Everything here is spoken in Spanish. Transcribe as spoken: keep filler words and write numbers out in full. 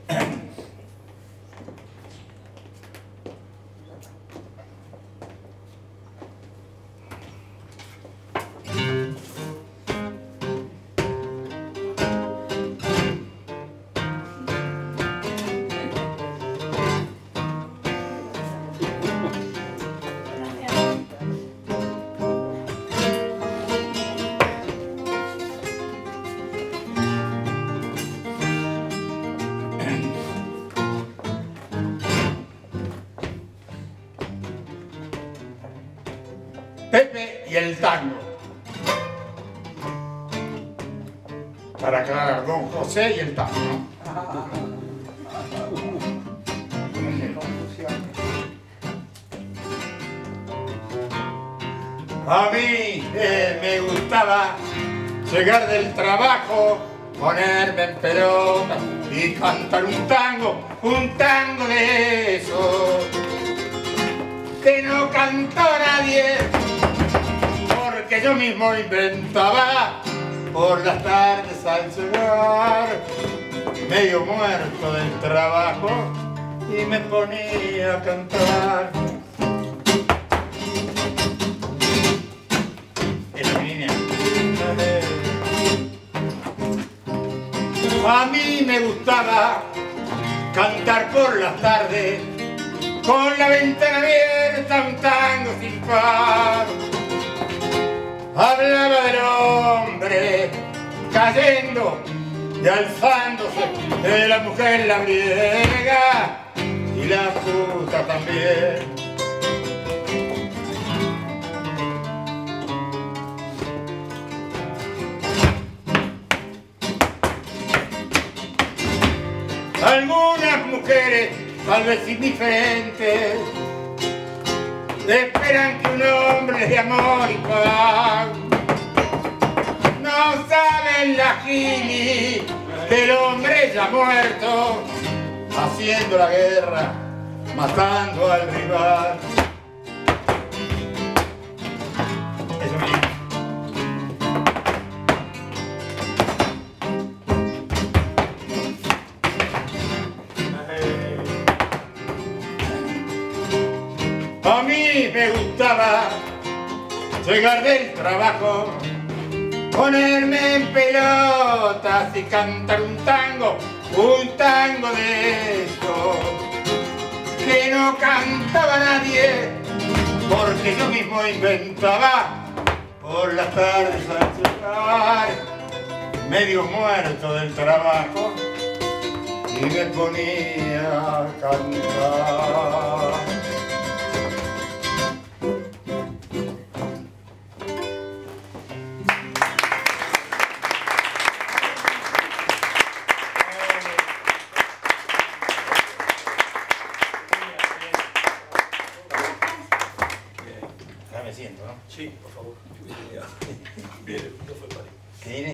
Pepe y el tango. Para aclarar, don José y el tango, ¿no? A mí eh, me gustaba llegar del trabajo, ponerme en pelota y cantar un tango, un tango de esos que no cantaba nadie, porque yo mismo inventaba por las tardes al llegar, medio muerto del trabajo, y me ponía a cantar. Esa niña. A mí me gustaba cantar por las tardes, con la ventana abierta, un tango sin par. Hablaba del hombre cayendo y alzándose, de la mujer la griega y la puta también. Algunas mujeres, tal vez indiferentes, esperan que un hombre de amor y paz. No saben la gili del hombre ya muerto, haciendo la guerra, matando al rival. Eso mismo. A mí me gustaba llegar del trabajo, ponerme en pelotas y cantar un tango, un tango de esos que no cantaba nadie, porque yo mismo inventaba por las tardes al llegar, medio muerto del trabajo, y me ponía a cantar. Me siento, ¿no? Sí, por favor. Bien, no fue para